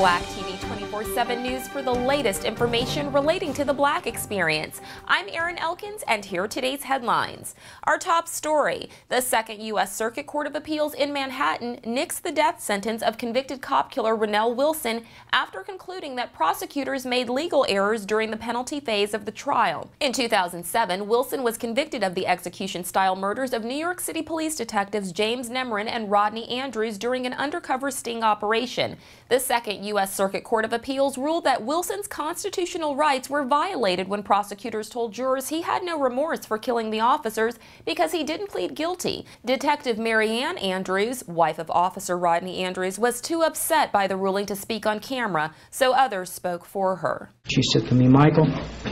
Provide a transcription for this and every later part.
BlackTV247 News for the latest information relating to the Black experience. I'm Erin Elkins, and here are today's headlines. Our top story: the Second U.S. Circuit Court of Appeals in Manhattan nixed the death sentence of convicted cop killer Rennell Wilson after concluding that prosecutors made legal errors during the penalty phase of the trial. In 2007, Wilson was convicted of the execution-style murders of New York City police detectives James Nemrin and Rodney Andrews during an undercover sting operation. The Second U.S. Circuit Court of Appeals ruled that Wilson's constitutional rights were violated when prosecutors told jurors he had no remorse for killing the officers because he didn't plead guilty. Detective Marianne Andrews, wife of Officer Rodney Andrews, was too upset by the ruling to speak on camera, so others spoke for her. She said to me, "Michael,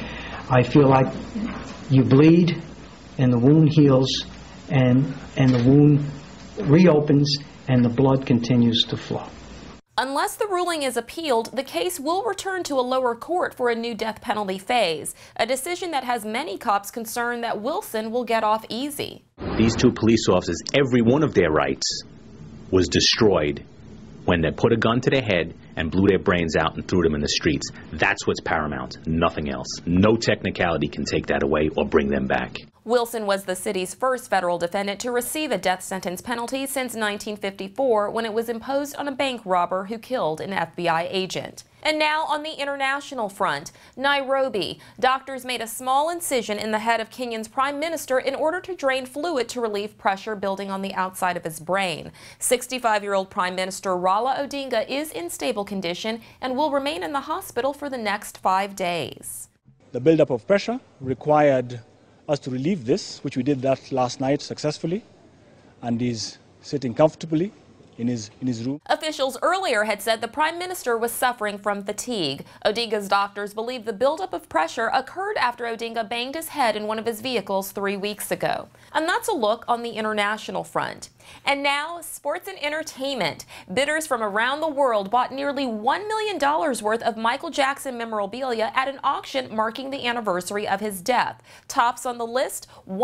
I feel like you bleed and the wound heals and the wound reopens and the blood continues to flow." Unless the ruling is appealed, the case will return to a lower court for a new death penalty phase, a decision that has many cops concerned that Wilson will get off easy. These two police officers, every one of their rights was destroyed when they put a gun to their head and blew their brains out and threw them in the streets. That's what's paramount, nothing else. No technicality can take that away or bring them back. Wilson was the city's first federal defendant to receive a death sentence penalty since 1954, when it was imposed on a bank robber who killed an FBI agent. And now on the international front, Nairobi. Doctors made a small incision in the head of Kenya's prime minister in order to drain fluid to relieve pressure building on the outside of his brain. 65-year-old Prime Minister Raila Odinga is in stable condition and will remain in the hospital for the next 5 days. The buildup of pressure required us to relieve this, which we did that last night successfully, and he's sitting comfortably in his room. Officials earlier had said the Prime Minister was suffering from fatigue. Odinga's doctors believe the buildup of pressure occurred after Odinga banged his head in one of his vehicles 3 weeks ago. And that's a look on the international front. And now, sports and entertainment. Bidders from around the world bought nearly $1 million worth of Michael Jackson memorabilia at an auction marking the anniversary of his death. Tops on the list,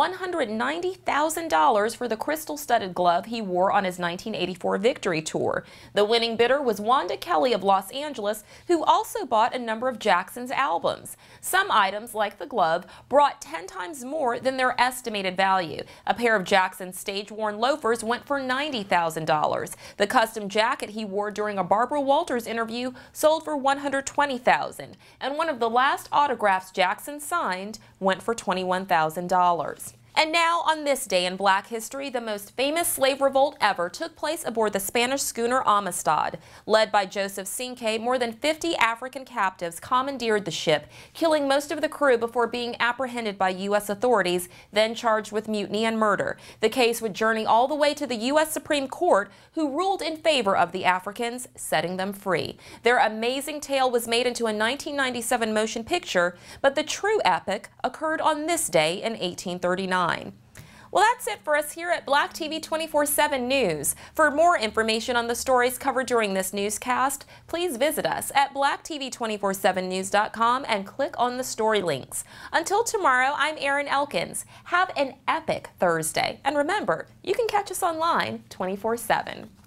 $190,000 for the crystal-studded glove he wore on his 1984 Victory Tour. The winning bidder was Wanda Kelly of Los Angeles, who also bought a number of Jackson's albums. Some items, like the glove, brought 10 times more than their estimated value. A pair of Jackson's stage-worn loafers went for $90,000. The custom jacket he wore during a Barbara Walters interview sold for $120,000. And one of the last autographs Jackson signed went for $21,000. And now, on this day in Black history, the most famous slave revolt ever took place aboard the Spanish schooner Amistad. Led by Joseph Cinque, more than 50 African captives commandeered the ship, killing most of the crew before being apprehended by U.S. authorities, then charged with mutiny and murder. The case would journey all the way to the U.S. Supreme Court, who ruled in favor of the Africans, setting them free. Their amazing tale was made into a 1997 motion picture, but the true epic occurred on this day in 1839. Well, that's it for us here at BlackTV247 News. For more information on the stories covered during this newscast, please visit us at BlackTV247News.com and click on the story links. Until tomorrow, I'm Erin Elkins. Have an epic Thursday. And remember, you can catch us online 24/7.